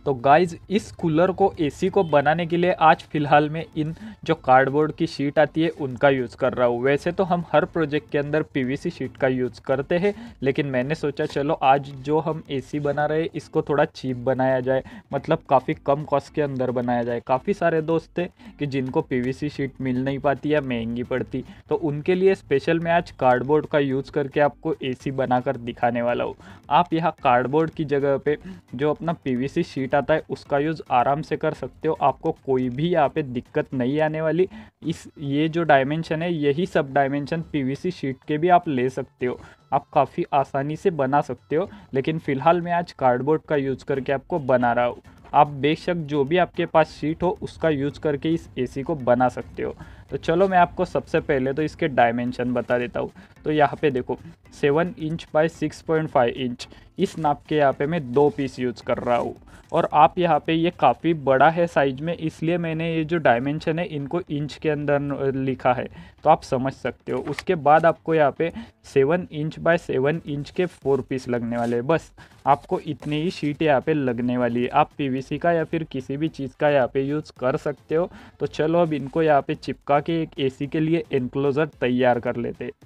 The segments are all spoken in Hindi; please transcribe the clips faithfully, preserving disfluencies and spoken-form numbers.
तो गाइज इस कूलर को एसी को बनाने के लिए आज फिलहाल मैं इन जो कार्डबोर्ड की शीट आती है उनका यूज़ कर रहा हूँ। वैसे तो हम हर प्रोजेक्ट के अंदर पीवीसी शीट का यूज़ करते हैं, लेकिन मैंने सोचा चलो आज जो हम एसी बना रहे हैं इसको थोड़ा चीप बनाया जाए, मतलब काफ़ी कम कॉस्ट के अंदर बनाया जाए। काफ़ी सारे दोस्त थे कि जिनको पीवीसी शीट मिल नहीं पाती या महंगी पड़ती, तो उनके लिए स्पेशल मैं आज कार्डबोर्ड का यूज़ करके आपको एसी बनाकर दिखाने वाला हूँ। आप यहाँ कार्डबोर्ड की जगह पे जो अपना पीवीसी शीट आता है उसका यूज़ आराम से कर सकते हो। आपको कोई भी यहाँ पे दिक्कत नहीं आने वाली। इस ये जो डायमेंशन है यही सब डायमेंशन पीवीसी शीट के भी आप ले सकते हो, आप काफ़ी आसानी से बना सकते हो। लेकिन फ़िलहाल मैं आज कार्डबोर्ड का यूज़ करके आपको बना रहा हूँ। आप बेशक जो भी आपके पास शीट हो उसका यूज़ करके इस एसी को बना सकते हो। तो चलो मैं आपको सबसे पहले तो इसके डायमेंशन बता देता हूँ। तो यहाँ पे देखो seven inch by six point five inch इस नाप के यहाँ पे मैं दो पीस यूज़ कर रहा हूँ। और आप यहाँ पे ये काफ़ी बड़ा है साइज में, इसलिए मैंने ये जो डायमेंशन है इनको इंच के अंदर लिखा है, तो आप समझ सकते हो। उसके बाद आपको यहाँ पे seven inch by seven inch के फोर पीस लगने वाले हैं। बस आपको इतनी ही शीट यहाँ पे लगने वाली है। आप पीवीसी का या फिर किसी भी चीज़ का यहाँ पे यूज़ कर सकते हो। तो चलो अब इनको यहाँ पे चिपका के एक एसी के लिए एनक्लोजर तैयार कर लेते हैं।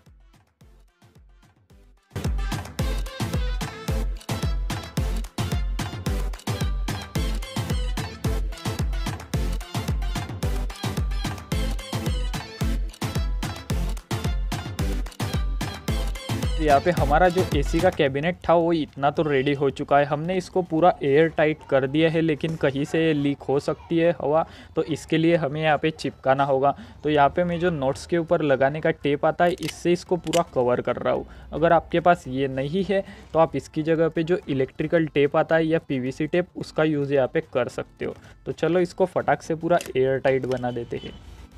यहाँ पे हमारा जो एसी का कैबिनेट था वो इतना तो रेडी हो चुका है। हमने इसको पूरा एयर टाइट कर दिया है, लेकिन कहीं से लीक हो सकती है हवा, तो इसके लिए हमें यहाँ पे चिपकाना होगा। तो यहाँ पे मैं जो नोट्स के ऊपर लगाने का टेप आता है इससे इसको पूरा कवर कर रहा हूँ। अगर आपके पास ये नहीं है तो आप इसकी जगह पे जो इलेक्ट्रिकल टेप आता है या पीवीसी टेप उसका यूज़ यहाँ पे कर सकते हो। तो चलो इसको फटाक से पूरा एयर टाइट बना देते हैं।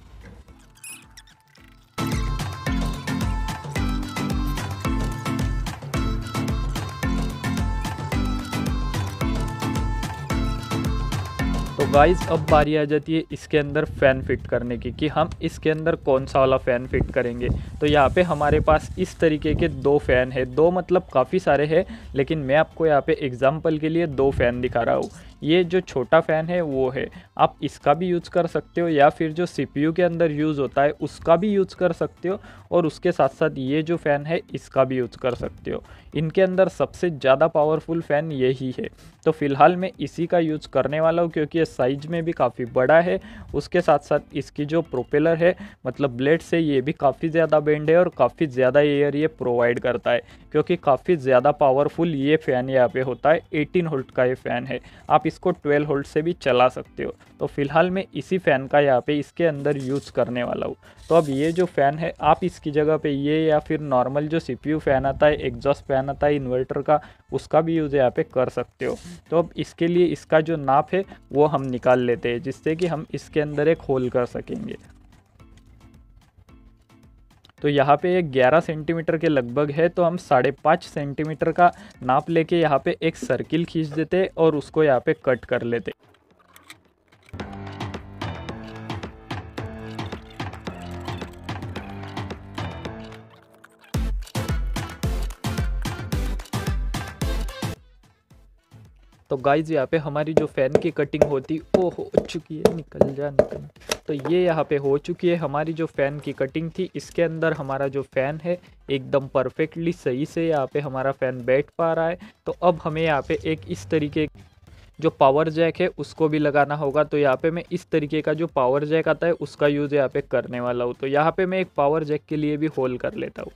तो गाइज़ अब बारी आ जाती है इसके अंदर फ़ैन फिट करने की, कि हम इसके अंदर कौन सा वाला फ़ैन फिट करेंगे। तो यहाँ पे हमारे पास इस तरीके के दो फ़ैन है, दो मतलब काफ़ी सारे हैं, लेकिन मैं आपको यहाँ पे एग्जांपल के लिए दो फ़ैन दिखा रहा हूँ। ये जो छोटा फ़ैन है वो है, आप इसका भी यूज़ कर सकते हो, या फिर जो सीपीयू के अंदर यूज़ होता है उसका भी यूज़ कर सकते हो, और उसके साथ साथ ये जो फ़ैन है इसका भी यूज़ कर सकते हो। इनके अंदर सबसे ज़्यादा पावरफुल फ़ैन यही है। तो फ़िलहाल मैं इसी का यूज़ करने वाला हूँ, क्योंकि ये साइज में भी काफ़ी बड़ा है। उसके साथ साथ इसकी जो प्रोपेलर है मतलब ब्लेड से ये भी काफ़ी ज़्यादा बेंड है और काफ़ी ज़्यादा एयर ये प्रोवाइड करता है, क्योंकि काफ़ी ज़्यादा पावरफुल ये फ़ैन यहाँ पे होता है। एटीन वोल्ट का ये फ़ैन है, आप इसको ट्वेल्व वोल्ट से भी चला सकते हो। तो फ़िलहाल मैं इसी फ़ैन का यहाँ पे इसके अंदर यूज़ करने वाला हूँ। तो अब ये जो फ़ैन है आप इसकी जगह पे ये या फिर नॉर्मल जो सीपीयू फ़ैन आता है, एग्जॉस्ट फ़ैन आता है इन्वर्टर का, उसका भी यूज़ यहाँ पे कर सकते हो। तो अब इसके लिए इसका जो नाप है वो हम निकाल लेते हैं, जिससे कि हम इसके अंदर एक होल कर सकेंगे। तो यहाँ पे एक ग्यारह सेंटीमीटर के लगभग है, तो हम साढ़े पाँच सेंटीमीटर का नाप लेके यहाँ पे एक सर्किल खींच देते और उसको यहाँ पे कट कर लेते। तो गाइज यहाँ पे हमारी जो फ़ैन की कटिंग होती वो हो चुकी है, निकल जा निकल। तो ये यहाँ पे हो चुकी है हमारी जो फ़ैन की कटिंग थी। इसके अंदर हमारा जो फ़ैन है एकदम परफेक्टली सही से यहाँ पे हमारा फ़ैन बैठ पा रहा है। तो अब हमें यहाँ पे एक इस तरीके जो पावर जैक है उसको भी लगाना होगा। तो यहाँ पे मैं इस तरीके का जो पावर जैक आता है उसका यूज़ यहाँ पे करने वाला हूँ। तो यहाँ पे मैं एक पावर जैक के लिए भी होल कर लेता हूँ।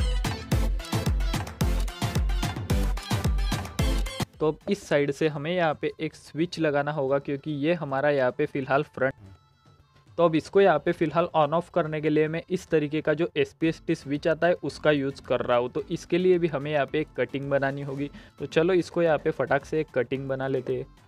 तो अब इस साइड से हमें यहाँ पे एक स्विच लगाना होगा, क्योंकि ये हमारा यहाँ पे फ़िलहाल फ्रंट। तो अब इसको यहाँ पे फ़िलहाल ऑन ऑफ करने के लिए मैं इस तरीके का जो S P S T switch आता है उसका यूज़ कर रहा हूँ। तो इसके लिए भी हमें यहाँ पे एक कटिंग बनानी होगी। तो चलो इसको यहाँ पे फटाक से एक कटिंग बना लेते हैं।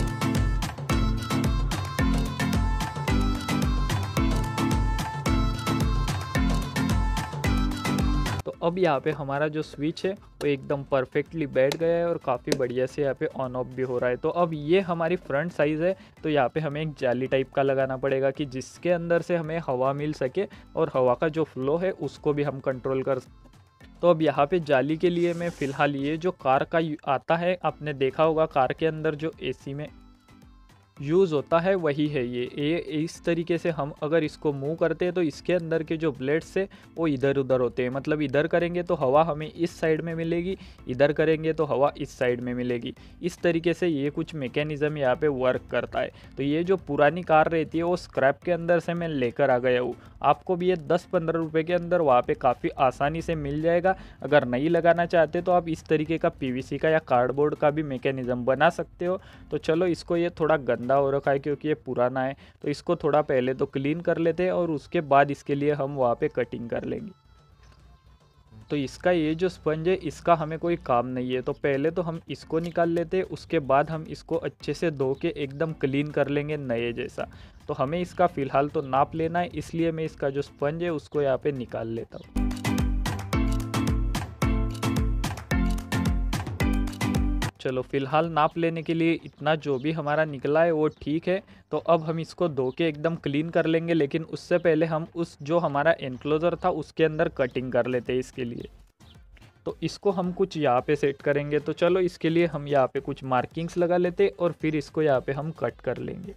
तो अब यहाँ पे हमारा जो स्विच है वो एकदम परफेक्टली बैठ गया है और काफ़ी बढ़िया से यहाँ पे ऑन ऑफ भी हो रहा है। तो अब ये हमारी फ्रंट साइज़ है, तो यहाँ पे हमें एक जाली टाइप का लगाना पड़ेगा, कि जिसके अंदर से हमें हवा मिल सके और हवा का जो फ्लो है उसको भी हम कंट्रोल कर। तो अब यहाँ पे जाली के लिए मैं फ़िलहाल ये जो कार का यू- आता है, आपने देखा होगा कार के अंदर जो एसी में यूज़ होता है वही है ये ये इस तरीके से हम अगर इसको मूव करते हैं तो इसके अंदर के जो ब्लेड्स है वो इधर उधर होते हैं। मतलब इधर करेंगे तो हवा हमें इस साइड में मिलेगी, इधर करेंगे तो हवा इस साइड में मिलेगी। इस तरीके से ये कुछ मैकेनिज़्म यहाँ पे वर्क करता है। तो ये जो पुरानी कार रहती है वो स्क्रैप के अंदर से मैं लेकर आ गया हूँ। आपको भी ये दस पंद्रह रुपये के अंदर वहाँ पे काफ़ी आसानी से मिल जाएगा। अगर नहीं लगाना चाहते तो आप इस तरीके का पीवीसी का या कार्डबोर्ड का भी मैकेनिज़्म बना सकते हो। तो चलो इसको, ये थोड़ा गंदा हो रखा है क्योंकि ये पुराना है, तो इसको थोड़ा पहले तो क्लीन कर लेते हैं और उसके बाद इसके लिए हम वहाँ पे कटिंग कर लेंगे। तो इसका ये जो स्पंज है इसका हमें कोई काम नहीं है, तो पहले तो हम इसको निकाल लेते हैं, उसके बाद हम इसको अच्छे से धो के एकदम क्लीन कर लेंगे नए जैसा। तो हमें इसका फ़िलहाल तो नाप लेना है, इसलिए मैं इसका जो स्पंज है उसको यहाँ पे निकाल लेता हूँ। चलो फ़िलहाल नाप लेने के लिए इतना जो भी हमारा निकला है वो ठीक है। तो अब हम इसको धो के एकदम क्लीन कर लेंगे, लेकिन उससे पहले हम उस जो हमारा एनक्लोज़र था उसके अंदर कटिंग कर लेते हैं इसके लिए। तो इसको हम कुछ यहाँ पे सेट करेंगे। तो चलो इसके लिए हम यहाँ पे कुछ मार्किंग्स लगा लेते हैं और फिर इसको यहाँ पे हम कट कर लेंगे।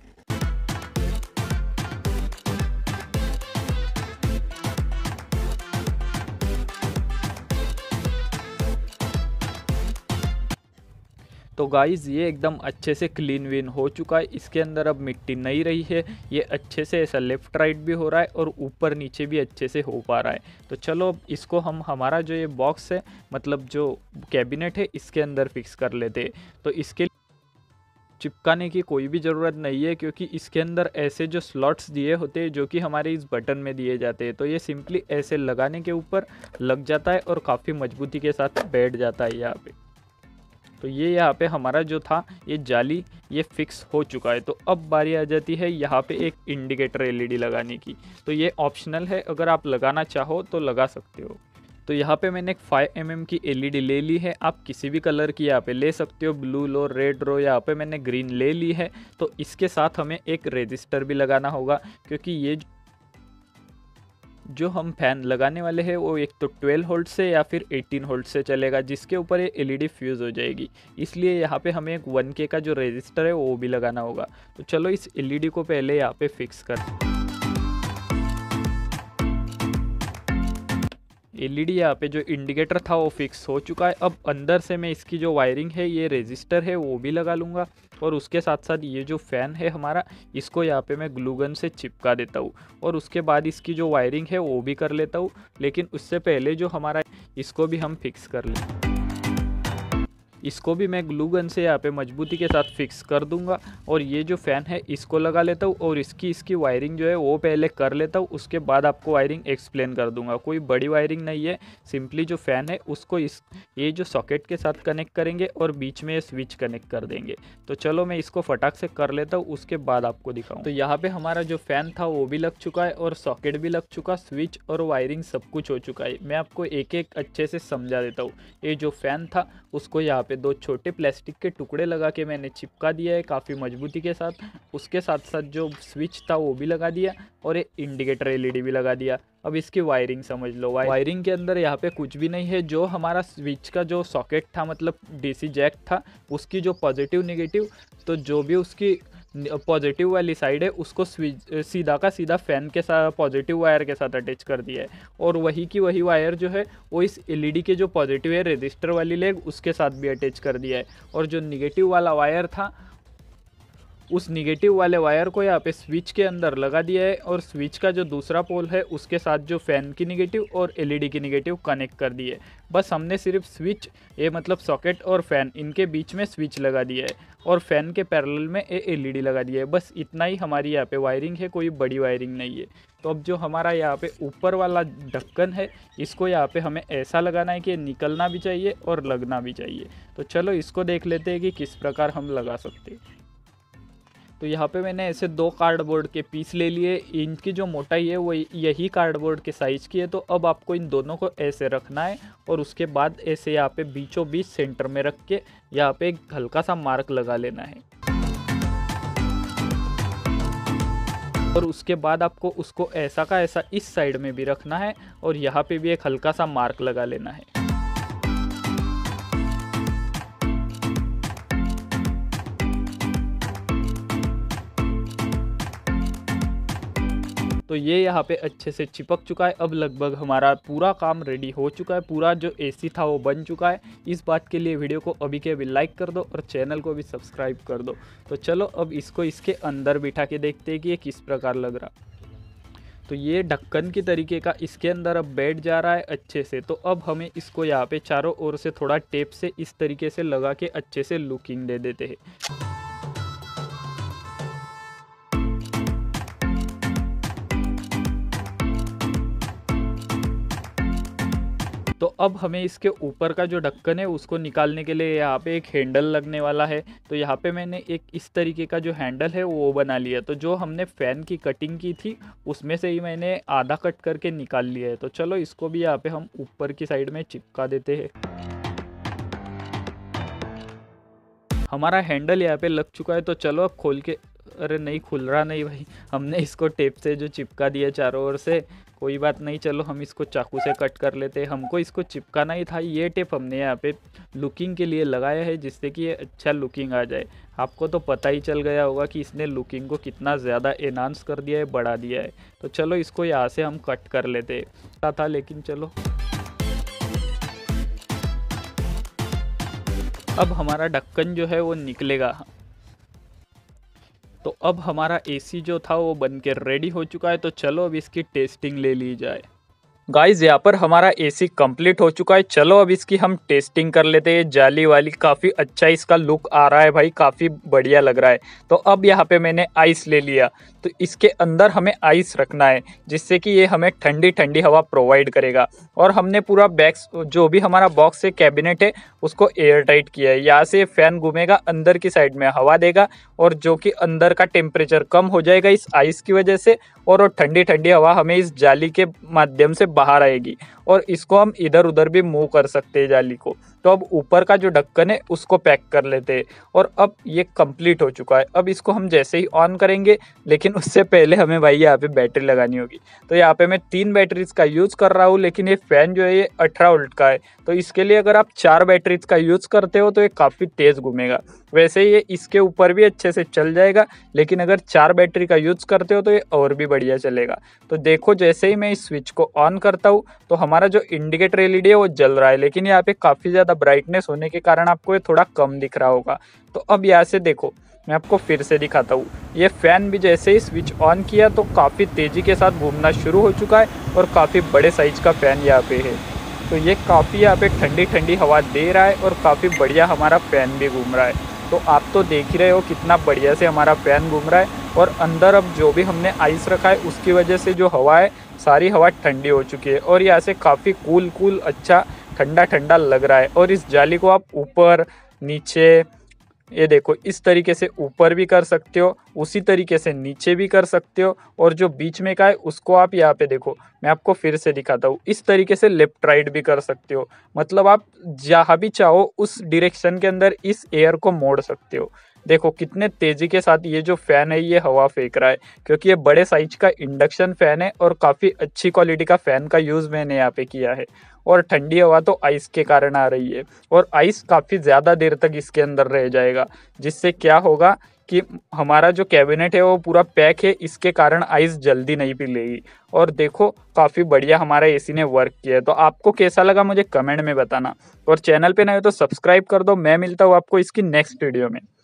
तो गाइज़ ये एकदम अच्छे से क्लीन विन हो चुका है, इसके अंदर अब मिट्टी नहीं रही है। ये अच्छे से ऐसा लेफ़्ट राइट भी हो रहा है और ऊपर नीचे भी अच्छे से हो पा रहा है। तो चलो अब इसको हम हमारा जो ये बॉक्स है, मतलब जो कैबिनेट है, इसके अंदर फिक्स कर लेते हैं। तो इसके चिपकाने की कोई भी ज़रूरत नहीं है क्योंकि इसके अंदर ऐसे जो स्लॉट्स दिए होते हैं जो कि हमारे इस बटन में दिए जाते हैं। तो ये सिंपली ऐसे लगाने के ऊपर लग जाता है और काफ़ी मजबूती के साथ बैठ जाता है यहाँ पे। तो ये यहाँ पे हमारा जो था ये जाली ये फिक्स हो चुका है। तो अब बारी आ जाती है यहाँ पे एक इंडिकेटर एलईडी लगाने की। तो ये ऑप्शनल है, अगर आप लगाना चाहो तो लगा सकते हो। तो यहाँ पे मैंने एक फाइव एम एम की एलईडी ले ली है, आप किसी भी कलर की यहाँ पे ले सकते हो, ब्लू लो, रेड लो, यहाँ पे मैंने ग्रीन ले ली है। तो इसके साथ हमें एक रेजिस्टर भी लगाना होगा क्योंकि ये जो हम फैन लगाने वाले हैं वो एक तो ट्वेल्व वोल्ट से या फिर एटीन वोल्ट से चलेगा, जिसके ऊपर ये एलईडी फ्यूज़ हो जाएगी। इसलिए यहाँ पे हमें एक वन के का जो रेजिस्टर है वो भी लगाना होगा। तो चलो इस एलईडी को पहले यहाँ पे फिक्स कर। एलईडी यहाँ पे जो इंडिकेटर था वो फिक्स हो चुका है। अब अंदर से मैं इसकी जो वायरिंग है, ये रेजिस्टर है, वो भी लगा लूँगा और उसके साथ साथ ये जो फ़ैन है हमारा, इसको यहाँ पे मैं ग्लू गन से चिपका देता हूँ और उसके बाद इसकी जो वायरिंग है वो भी कर लेता हूँ। लेकिन उससे पहले जो हमारा, इसको भी हम फिक्स कर लें। इसको भी मैं ग्लू गन से यहाँ पे मजबूती के साथ फिक्स कर दूंगा और ये जो फ़ैन है इसको लगा लेता हूँ और इसकी इसकी वायरिंग जो है वो पहले कर लेता हूँ, उसके बाद आपको वायरिंग एक्सप्लेन कर दूंगा। कोई बड़ी वायरिंग नहीं है, सिंपली जो फ़ैन है उसको इस ये जो सॉकेट के साथ कनेक्ट करेंगे और बीच में ये स्विच कनेक्ट कर देंगे। तो चलो मैं इसको फटाक से कर लेता हूँ, उसके बाद आपको दिखाऊँ। तो यहाँ पर हमारा जो फ़ैन था वो भी लग चुका है और सॉकेट भी लग चुका, स्विच और वायरिंग सब कुछ हो चुका है। मैं आपको एक एक अच्छे से समझा देता हूँ। ये जो फ़ैन था उसको यहाँ पे दो छोटे प्लास्टिक के टुकड़े लगा के मैंने चिपका दिया है काफ़ी मजबूती के साथ। उसके साथ साथ जो स्विच था वो भी लगा दिया और ये इंडिकेटर एलईडी भी लगा दिया। अब इसकी वायरिंग समझ लो। वायरिंग के अंदर यहाँ पे कुछ भी नहीं है। जो हमारा स्विच का जो सॉकेट था, मतलब डीसी जैक था, उसकी जो पॉजिटिव नेगेटिव, तो जो भी उसकी पॉजिटिव वाली साइड है उसको स्विच सीधा का सीधा फ़ैन के साथ पॉजिटिव वायर के साथ अटैच कर दिया है और वही की वही वायर जो है वो इस एलईडी के जो पॉजिटिव है रजिस्टर वाली लेग उसके साथ भी अटैच कर दिया है। और जो निगेटिव वाला वायर था उस निगेटिव वाले वायर को यहाँ पे स्विच के अंदर लगा दिया है और स्विच का जो दूसरा पोल है उसके साथ जो फ़ैन की निगेटिव और एलईडी की निगेटिव कनेक्ट कर दी है। बस हमने सिर्फ स्विच, ये मतलब सॉकेट और फ़ैन, इनके बीच में स्विच लगा दिया है और फ़ैन के पैरेलल में ये एलईडी लगा दिया है। बस इतना ही हमारी यहाँ पे वायरिंग है, कोई बड़ी वायरिंग नहीं है। तो अब जो हमारा यहाँ पे ऊपर वाला ढक्कन है इसको यहाँ पे हमें ऐसा लगाना है कि निकलना भी चाहिए और लगना भी चाहिए। तो चलो इसको देख लेते हैं कि किस प्रकार हम लगा सकते हैं। तो यहाँ पे मैंने ऐसे दो कार्डबोर्ड के पीस ले लिए, इनकी जो मोटाई है वो यही कार्डबोर्ड के साइज़ की है। तो अब आपको इन दोनों को ऐसे रखना है और उसके बाद ऐसे यहाँ पे बीचों बीच सेंटर में रख के यहाँ पे एक हल्का सा मार्क लगा लेना है। और उसके बाद आपको उसको ऐसा का ऐसा इस साइड में भी रखना है और यहाँ पे भी एक हल्का सा मार्क लगा लेना है। तो ये यहाँ पे अच्छे से चिपक चुका है। अब लगभग हमारा पूरा काम रेडी हो चुका है, पूरा जो एसी था वो बन चुका है। इस बात के लिए वीडियो को अभी के अभी लाइक कर दो और चैनल को भी सब्सक्राइब कर दो। तो चलो अब इसको इसके अंदर बिठा के देखते हैं कि ये किस प्रकार लग रहा। तो ये ढक्कन की तरीके का इसके अंदर अब बैठ जा रहा है अच्छे से। तो अब हमें इसको यहाँ पे चारों ओर से थोड़ा टेप से इस तरीके से लगा के अच्छे से लुकिंग दे देते हैं। तो अब हमें इसके ऊपर का जो ढक्कन है उसको निकालने के लिए यहाँ पे एक हैंडल लगने वाला है। तो यहाँ पे मैंने एक इस तरीके का जो हैंडल है वो बना लिया। तो जो हमने फ़ैन की कटिंग की थी उसमें से ही मैंने आधा कट करके निकाल लिया है। तो चलो इसको भी यहाँ पे हम ऊपर की साइड में चिपका देते हैं। हमारा हैंडल यहाँ पे लग चुका है। तो चलो अब खोल के, अरे नहीं खुल रहा नहीं भाई, हमने इसको टेप से जो चिपका दिया चारों ओर से, कोई बात नहीं। चलो हम इसको चाकू से कट कर लेते हैं। हमको इसको चिपकाना ही था। ये टेप हमने यहाँ पे लुकिंग के लिए लगाया है जिससे कि ये अच्छा लुकिंग आ जाए। आपको तो पता ही चल गया होगा कि इसने लुकिंग को कितना ज़्यादा एनहांस कर दिया है, बढ़ा दिया है। तो चलो इसको यहाँ से हम कट कर लेते हैं था लेकिन चलो। अब हमारा ढक्कन जो है वो निकलेगा। तो अब हमारा एसी जो था वो बन के रेडी हो चुका है। तो चलो अब इसकी टेस्टिंग ले ली जाए। गाइज यहाँ पर हमारा एसी कंप्लीट हो चुका है। चलो अब इसकी हम टेस्टिंग कर लेते हैं। जाली वाली काफ़ी अच्छा इसका लुक आ रहा है भाई, काफ़ी बढ़िया लग रहा है। तो अब यहाँ पे मैंने आइस ले लिया। तो इसके अंदर हमें आइस रखना है जिससे कि ये हमें ठंडी ठंडी हवा प्रोवाइड करेगा। और हमने पूरा बैक्स जो भी हमारा बॉक्स है, कैबिनेट है, उसको एयर टाइट किया है। यहाँ से फैन घूमेगा, अंदर की साइड में हवा देगा और जो कि अंदर का टेम्परेचर कम हो जाएगा इस आइस की वजह से, और वो ठंडी ठंडी हवा हमें इस जाली के माध्यम से बाहर आएगी और इसको हम इधर उधर भी मूव कर सकते हैं जाली को। तो अब ऊपर का जो ढक्कन है उसको पैक कर लेते हैं। और अब ये कंप्लीट हो चुका है। अब इसको हम जैसे ही ऑन करेंगे, लेकिन उससे पहले हमें भाई यहाँ पे बैटरी लगानी होगी। तो यहाँ पे मैं तीन बैटरीज का यूज़ कर रहा हूँ, लेकिन ये फ़ैन जो है ये अठारह वोल्ट का है। तो इसके लिए अगर आप चार बैटरीज का यूज़ करते हो तो ये काफ़ी तेज़ घूमेगा। वैसे ये इसके ऊपर भी अच्छे से चल जाएगा, लेकिन अगर चार बैटरी का यूज़ करते हो तो ये और भी बढ़िया चलेगा। तो देखो जैसे ही मैं इस स्विच को ऑन करता हूँ तो हमारा जो इंडिकेटर एलईडी है वो जल रहा है, लेकिन यहाँ पे काफ़ी ज़्यादा ब्राइटनेस होने के कारण आपको ये थोड़ा कम दिख रहा होगा। तो अब यहाँ से देखो, मैं आपको फिर से दिखाता हूँ। ये फ़ैन भी जैसे ही स्विच ऑन किया तो काफ़ी तेज़ी के साथ घूमना शुरू हो चुका है और काफ़ी बड़े साइज का फ़ैन यहाँ पे है। तो ये काफ़ी यहाँ पे ठंडी ठंडी हवा दे रहा है और काफ़ी बढ़िया हमारा फ़ैन भी घूम रहा है। तो आप तो देख ही रहे हो कितना बढ़िया से हमारा फ़ैन घूम रहा है। और अंदर अब जो भी हमने आइस रखा है उसकी वजह से जो हवा है, सारी हवा ठंडी हो चुकी है और यहाँ से काफ़ी कूल कूल अच्छा ठंडा ठंडा लग रहा है। और इस जाली को आप ऊपर नीचे, ये देखो इस तरीके से ऊपर भी कर सकते हो, उसी तरीके से नीचे भी कर सकते हो। और जो बीच में का है उसको आप यहाँ पे देखो, मैं आपको फिर से दिखाता हूँ, इस तरीके से लेफ्ट राइट भी कर सकते हो। मतलब आप जहाँ भी चाहो उस डायरेक्शन के अंदर इस एयर को मोड़ सकते हो। देखो कितने तेज़ी के साथ ये जो फ़ैन है ये हवा फेंक रहा है, क्योंकि ये बड़े साइज का इंडक्शन फ़ैन है और काफ़ी अच्छी क्वालिटी का फ़ैन का यूज़ मैंने यहाँ पे किया है। और ठंडी हवा तो आइस के कारण आ रही है और आइस काफ़ी ज़्यादा देर तक इसके अंदर रह जाएगा, जिससे क्या होगा कि हमारा जो कैबिनेट है वो पूरा पैक है, इसके कारण आइस जल्दी नहीं पिघलेगी। और देखो काफ़ी बढ़िया हमारा एसी ने वर्क किया है। तो आपको कैसा लगा मुझे कमेंट में बताना, और चैनल पे नए हो तो सब्सक्राइब कर दो। मैं मिलता हूँ आपको इसकी नेक्स्ट वीडियो में।